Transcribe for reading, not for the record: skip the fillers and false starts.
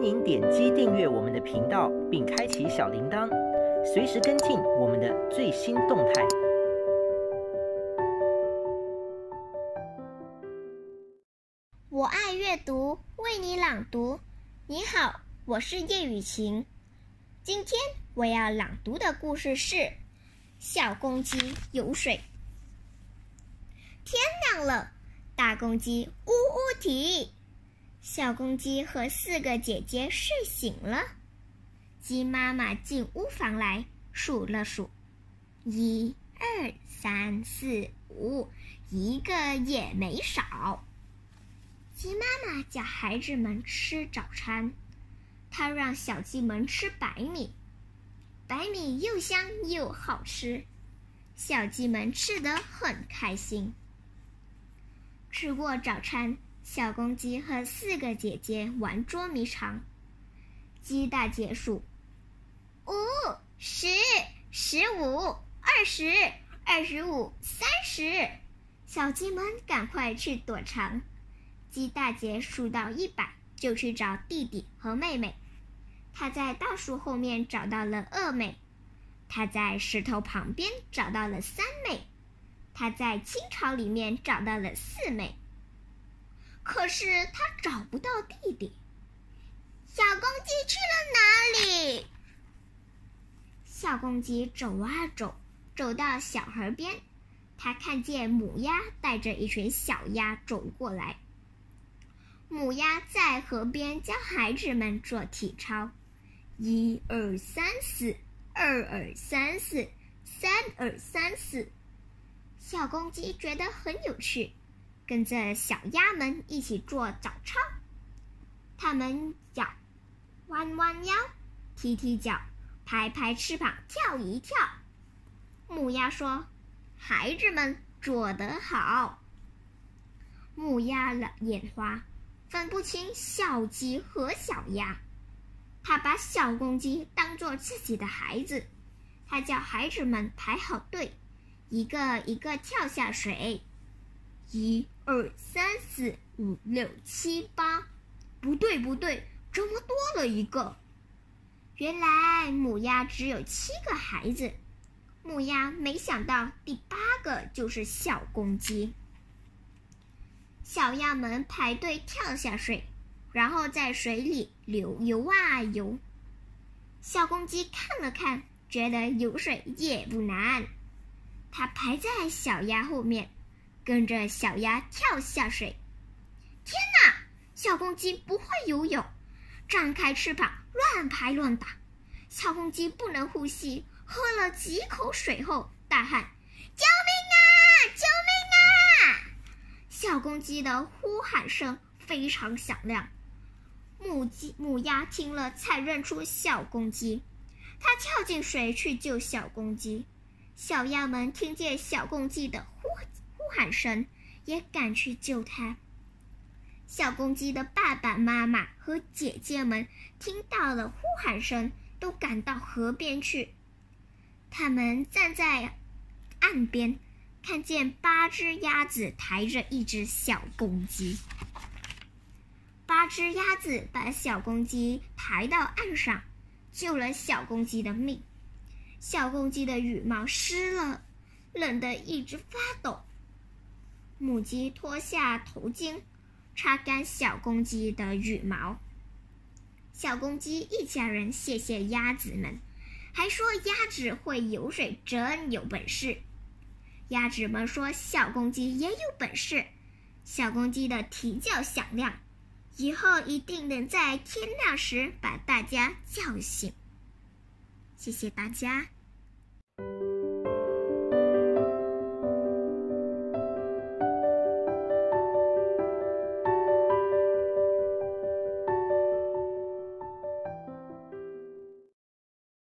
欢迎点击订阅我们的频道，并开启小铃铛，随时跟进我们的最新动态。 我爱阅读，为你朗读。你好，我是叶雨晴。今天我要朗读的故事是《小公鸡游水》。天亮了，大公鸡呜呜啼。小公鸡和4个姐姐睡醒了。鸡妈妈进屋房来，数了数，1、2、3、4、5，一个也没少。鸡妈妈叫孩子们吃早餐，她让小鸡们吃白米，白米又香又好吃，小鸡们吃得很开心。吃过早餐，小公鸡和4个姐姐玩捉迷藏。鸡大姐数5、10、15、20、25、30，小鸡们赶快去躲藏。鸡大姐数到100，就去找弟弟和妹妹。她在大树后面找到了2妹，她在石头旁边找到了3妹，她在青草里面找到了4妹。可是她找不到弟弟。小公鸡去了哪里？小公鸡走啊走，走到小河边，它看见母鸭带着一群小鸭走过来。母鸭在河边教孩子们做体操，1、2、3、4，2、2、3、4，3、2、3、4。小公鸡觉得很有趣，跟着小鸭们一起做早操。它们弯弯腰，踢踢脚，拍拍翅膀，跳一跳。母鸭说：“孩子们做得好。”母鸭眼花，分不清小鸡和小鸭。他把小公鸡当作自己的孩子，他叫孩子们排好队，一个一个跳下水。1、2、3、4、5、6、7、8，不对，怎么多了一个？原来母鸭只有7个孩子，母鸭没想到第8个就是小公鸡。小鸭们排队跳下水，然后在水里游啊游。小公鸡看了看，觉得游水也不难，它排在小鸭后面，跟着小鸭跳下水。天哪！小公鸡不会游泳，张开翅膀乱拍乱打。小公鸡不能呼吸，喝了几口水后大喊：“救命啊！救命啊！”小公鸡的呼喊声非常响亮。母鸭听了才认出小公鸡，它跳进水去救小公鸡。小鸭们听见小公鸡的呼喊声，也赶去救它。小公鸡的爸爸妈妈和姐姐们听到了呼喊声，都赶到河边去。他们站在岸边，看见8只鸭子抬着一只小公鸡。8只鸭子把小公鸡抬到岸上，救了小公鸡的命。小公鸡的羽毛湿了，冷得一直发抖。母鸡脱下头巾，擦干小公鸡的羽毛。小公鸡一家人谢谢鸭子们，还说鸭子会游水真有本事。鸭子们说小公鸡也有本事。小公鸡的啼叫响亮，以后一定能在天亮时把大家叫醒。谢谢大家。